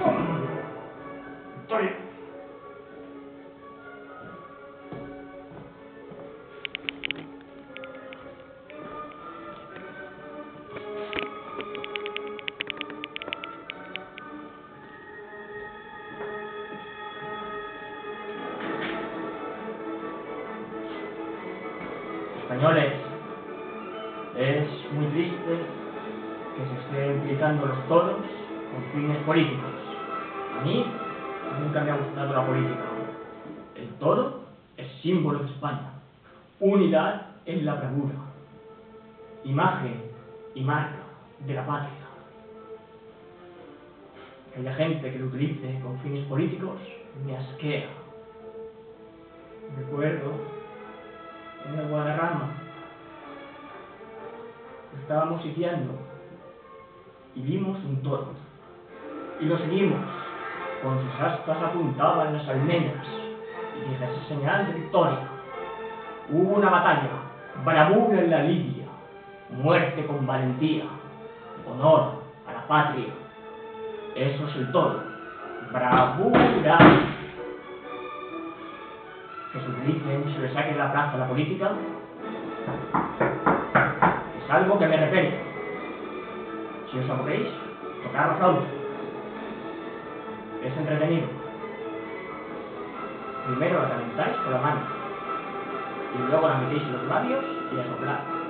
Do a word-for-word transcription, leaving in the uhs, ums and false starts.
Victoria. Españoles, es muy triste que se estén utilizando los toros con fines políticos. A mí nunca me ha gustado la política. El toro es símbolo de España, unidad en la bravura, imagen y marca de la patria. Que haya gente que lo utilice con fines políticos me asquea. Recuerdo en el Guadarrama estábamos sitiando y vimos un toro y lo seguimos. Con sus astas apuntaban las almenas y dije: esa señal de victoria. Hubo una batalla, bravura en la lidia, muerte con valentía, honor a la patria. Eso es el toro, bravura. Que se utilicen y se le saque de la plaza a la política es algo que me repele. Si os aburréis, tocar la flauta. Es entretenido. Primero la calentáis con la mano y luego la metéis en los labios y a soplar.